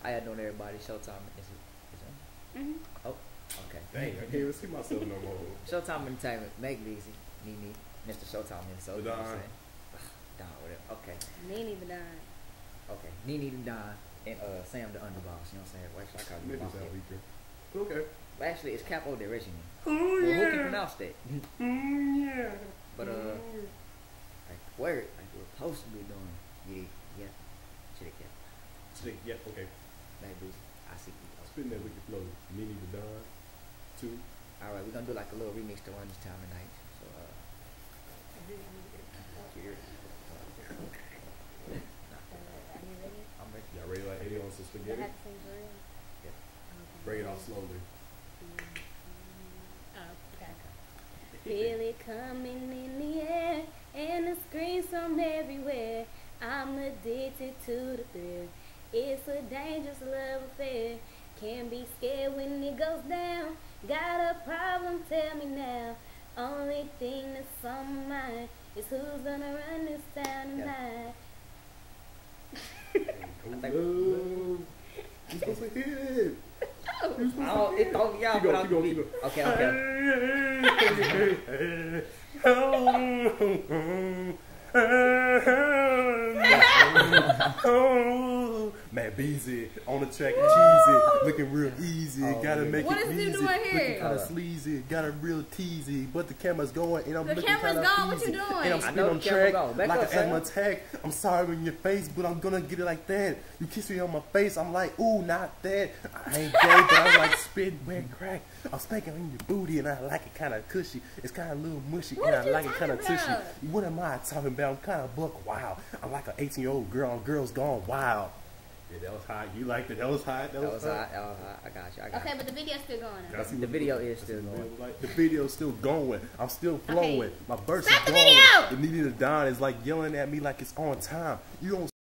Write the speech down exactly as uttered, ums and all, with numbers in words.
How y'all doing, everybody? Showtime is it? Is it? Mm-hmm. Oh, okay. Dang, I can't even see myself no more. Showtime Entertainment, Make It Easy, Nene, Mister Showtime and so. Don. Don, whatever. Okay, Nene the Don. okay. Nene the Don and uh Sam the Underboss. You know what I'm saying? Well, actually, I call you Maybe boss sound head. weaker. Okay. Well, actually, it's Capo de Regime. Oh Well, yeah. who can pronounce that? Mm, yeah. But uh, Mm. like word, like we're supposed to be doing. Yeah, yeah. Should have kept. Stick, yeah, okay. Maybe I see. Spitting that wicked flow. Nene the Don. Two. All right, we're gonna do like a little remix to run this time tonight. So uh, cheers. Uh, are you ready? I'm ready. Y'all ready like eighty on some Do I spaghetti? have to sing for real? Yeah. Okay. Bring it out slowly. Oh, okay. Feel it coming in the air, and the screams from everywhere. I'm addicted to the thrill. It's a dangerous love affair. Can't be scared when it goes down. Got a problem? Tell me now. Only thing that's on my mind is who's gonna run this town tonight. Hold think- up. You supposed to hit it. You supposed Oh, to it throw me out Keep going, without keep the going, beat. keep Okay, okay. Man, Beezy on the track, cheesy, looking real easy. Oh, gotta yeah. make What it is he easy. doing here? Looking kind Hold of up. sleazy, got a real teasy, but the camera's going and I'm The looking camera's kind of gone, what you easy. doing? And I'm I spinning know on the camera track gone. Back like up, an Sam. asthma attack. I'm sorry in your face, but I'm gonna get it like that. You kiss me on my face, I'm like, ooh, not that. I ain't gay, but I'm like spitting wet crack. I'm spanking on your booty and I like it kind of cushy. It's kind of a little mushy What and I you like it kind of talking tushy. about? What am I talking about? I'm kind of buck wild. I'm like an eighteen year old girl on Girls Gone Wild. Yeah, that was hot. You liked it. That was hot. That That was, was hot. hot. That was hot. I got you. I got Okay, you. but the video's still going on. I see The what- video is I see still what going. it was like. The video's still going. I'm still flowing. Okay. My verse Stop is the going. video! The Nene the Don is like yelling at me like it's on time. You don't